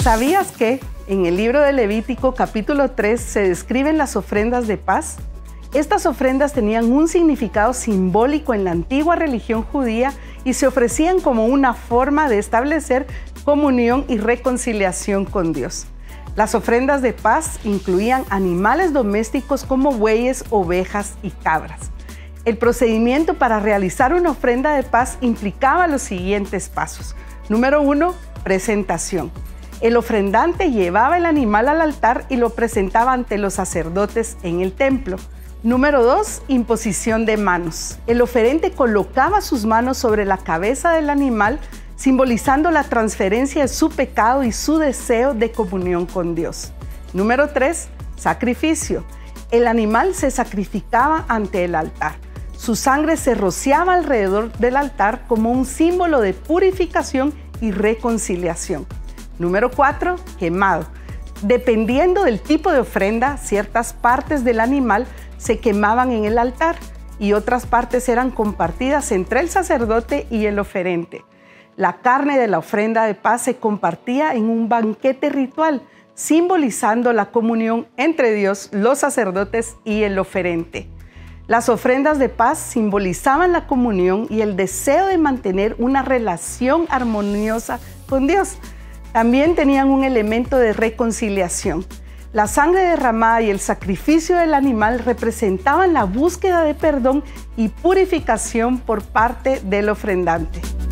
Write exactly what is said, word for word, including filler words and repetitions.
¿Sabías que en el libro de Levítico capítulo tres se describen las ofrendas de paz? Estas ofrendas tenían un significado simbólico en la antigua religión judía y se ofrecían como una forma de establecer comunión y reconciliación con Dios. Las ofrendas de paz incluían animales domésticos como bueyes, ovejas y cabras. El procedimiento para realizar una ofrenda de paz implicaba los siguientes pasos. Número uno, presentación. El ofrendante llevaba el animal al altar y lo presentaba ante los sacerdotes en el templo. Número dos, imposición de manos. El oferente colocaba sus manos sobre la cabeza del animal, simbolizando la transferencia de su pecado y su deseo de comunión con Dios. Número tres, sacrificio. El animal se sacrificaba ante el altar. Su sangre se rociaba alrededor del altar como un símbolo de purificación y reconciliación. Número cuatro, quemado. Dependiendo del tipo de ofrenda, ciertas partes del animal se quemaban en el altar y otras partes eran compartidas entre el sacerdote y el oferente. La carne de la ofrenda de paz se compartía en un banquete ritual, simbolizando la comunión entre Dios, los sacerdotes y el oferente. Las ofrendas de paz simbolizaban la comunión y el deseo de mantener una relación armoniosa con Dios. También tenían un elemento de reconciliación. La sangre derramada y el sacrificio del animal representaban la búsqueda de perdón y purificación por parte del ofrendante.